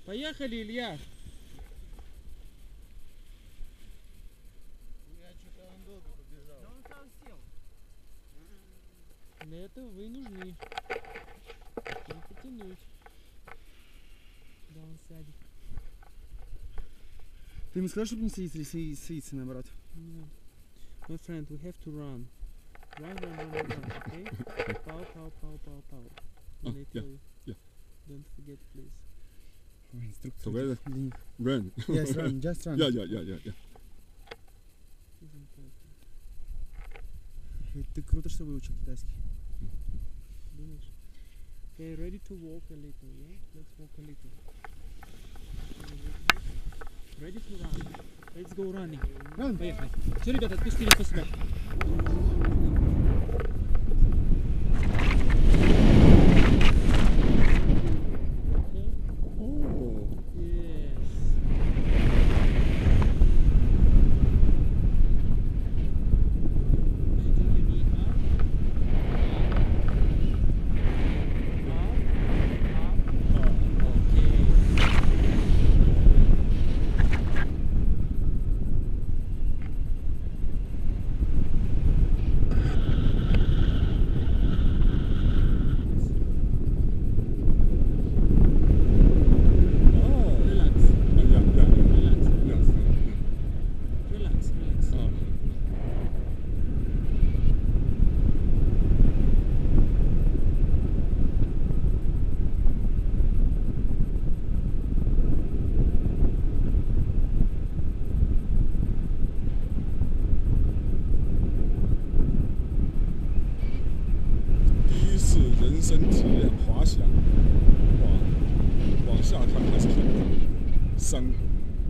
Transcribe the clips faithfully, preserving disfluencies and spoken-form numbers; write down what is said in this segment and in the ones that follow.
Поехали, Илья. Я что-то он долго побежал. Да он сам сел. Для этого вы нужны. Чтобы потянуть. Да, он сядет. Ты ему сказал, чтобы не садиться или садиться наоборот? No. My friend, we have to run. Run, run, run, run, run, okay? Pow, pow, pow, pow, pow. When Oh, I yeah, tell you. yeah. Don't forget, please. Инструкция Together. для них. Run. Yes, run, just run. Yeah, yeah, yeah, yeah, yeah. It's important. Ты круто, что выучил китайский. Думаешь? Okay, ready to walk a little, yeah? Let's walk a little. Ready to run. Let's go running. Run. Поехали. Все, ребята, отпустили по себя. Oh. Yes. Bending your knee up. Up. Up. Up. Okay. Oh. Relax. Yeah, yeah, yeah. Relax. Yes. Relax. Relax. Oh.第一次人生体验滑翔，哇，往下看还是很大，山谷。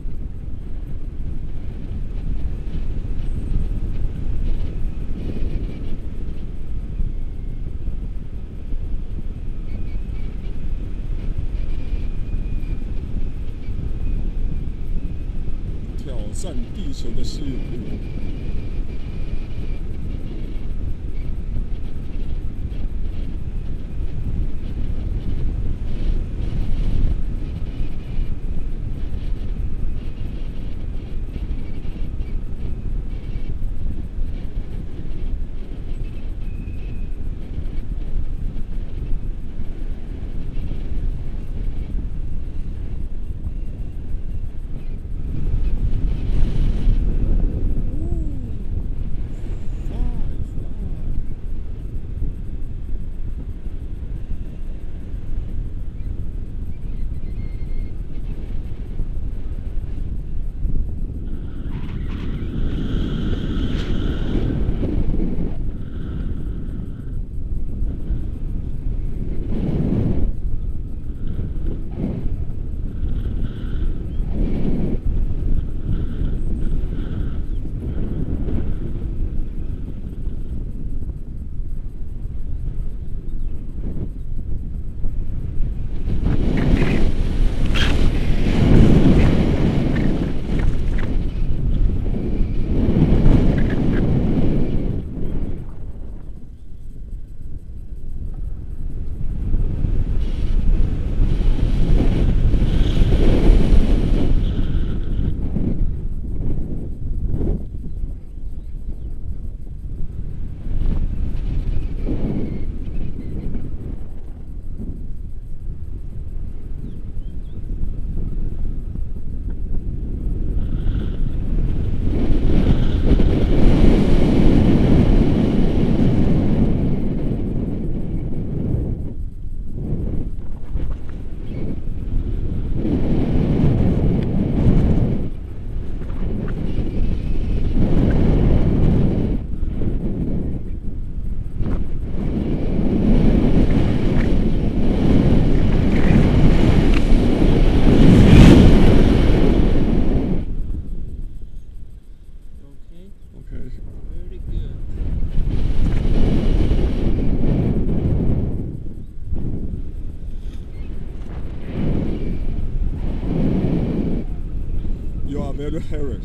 挑战地球的吸引力。very hairy.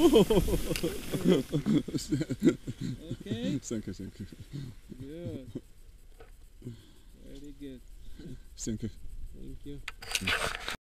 Okay. Thank you, thank you, Good. Very good. thank you. Thank you.